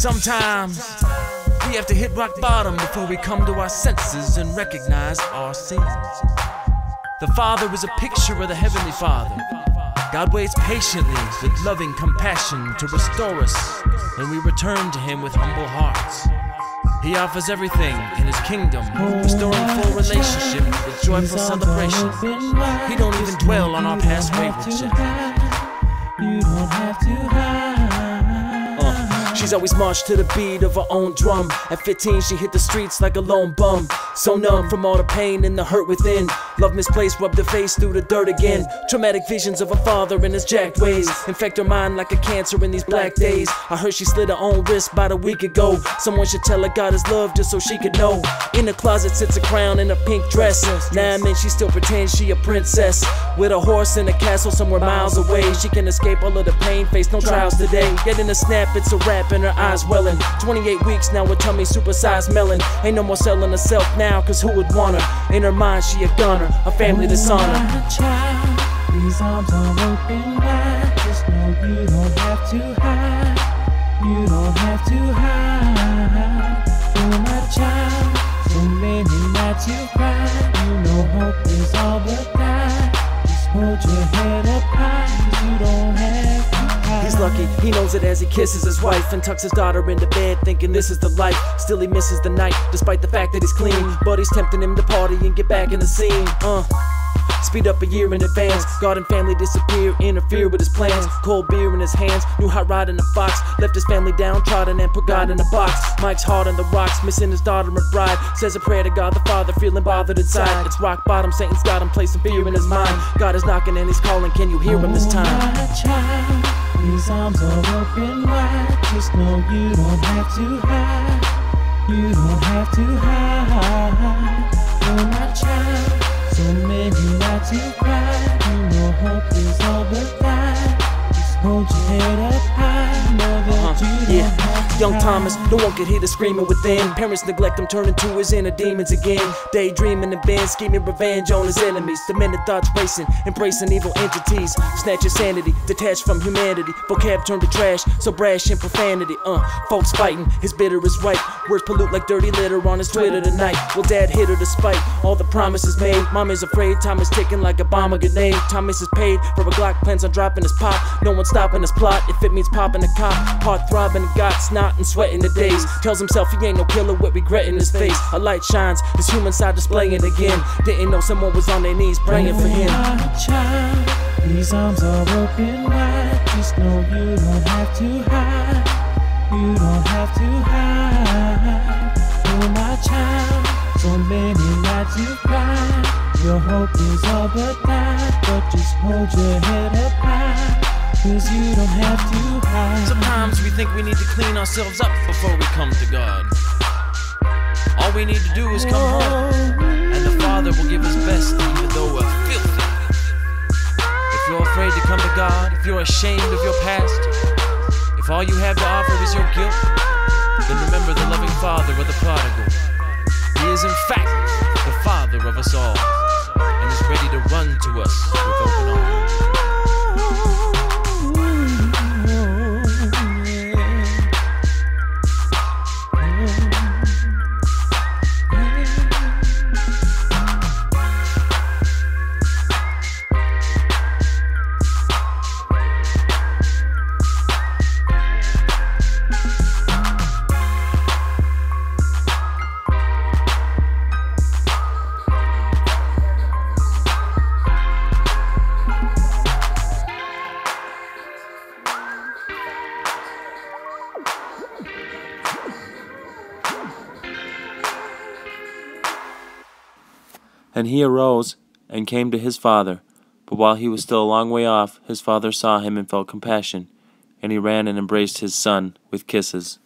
Sometimes we have to hit rock bottom before we come to our senses and recognize our sins. The Father is a picture of the Heavenly Father. God waits patiently with loving compassion to restore us when we return to Him with humble hearts. He offers everything in His kingdom, restoring full relationship with joyful celebration. He don't even dwell on our past favorites yet. You don't have to hide. She's always marched to the beat of her own drum. At 15 she hit the streets like a lone bum, so numb from all the pain and the hurt within. Love misplaced, rubbed her face through the dirt again. Traumatic visions of her father and his jacked ways infect her mind like a cancer in these black days. I heard she slit her own wrist about a week ago. Someone should tell her God is love just so she could know. In the closet sits a crown and a pink dress. Now I mean she still pretends she a princess, with a horse in a castle somewhere miles away. She can escape all of the pain, face no trials today. Yet in a snap it's a rap and her eyes welling. 28 weeks now with tummy supersized melon. Ain't no more selling herself now, cause who would want her? In her mind she a gunner, a family dishonor. My child, these arms are open wide. Just know you don't have to hide. You don't have to hide. Oh my child, so many nights you cried. You know hope is all but died. Just hold your head up high, 'cause you don't have to hide. He's lucky, he knows it as he kisses his wife and tucks his daughter into bed thinking this is the life. Still he misses the night, despite the fact that he's clean. But he's tempting him to party and get back in the scene. Speed up a year in advance. God and family disappear, interfere with his plans. Cold beer in his hands, new hot rod in the box. Left his family downtrodden and put God in a box. Mike's hard on the rocks, missing his daughter and bride. Says a prayer to God the Father, feeling bothered inside. It's rock bottom, Satan's got him placing fear in his mind. God is knocking and he's calling, can you hear him this time? My child, these arms are open wide. Just know you don't have to hide. You don't have to hide. Oh my child, so many nights you cried. You know hope is all but died. Just hold your head up high. Know that you don't have to Young hide. Thomas, no one could hear the screaming within. Parents neglect him, turning to his inner demons again. Daydreaming and been scheming revenge on his enemies. Demented thoughts racing, embracing evil entities. Snatch your sanity, detached from humanity. Vocab turned to trash, so brash and profanity. Folks fighting, his bitter is right. Words pollute like dirty litter on his Twitter tonight. Will dad hit her despite all the promises made? Mom is afraid, time is ticking like a bomb or grenade. Thomas is paid for a Glock, plans on dropping his pop. No one's stopping his plot if it means popping a cop. Heart throbbing, got snot and sweating the days. Tells himself he ain't no killer with regret in his face. A light shines, his human side displaying again. Didn't know someone was on their knees praying for him. My child, these arms are open wide. Just know you don't have to hide. You don't have to hide. Oh my child, so many nights you cried. Your hope is all but died. But just hold your head up high, 'cause you don't have to hide. Sometimes we think we need to clean ourselves up before we come to God. All we need to do is come home, and the Father will give His best even though we're filthy. If you're afraid to come to God, if you're ashamed of your past, if all you have to offer is your guilt, then remember the loving Father of the prodigal. He is in fact the Father of us all, and is ready to run to us with open arms. And he arose, and came to his father. But while he was still a long way off, his father saw him and felt compassion. And he ran and embraced his son with kisses.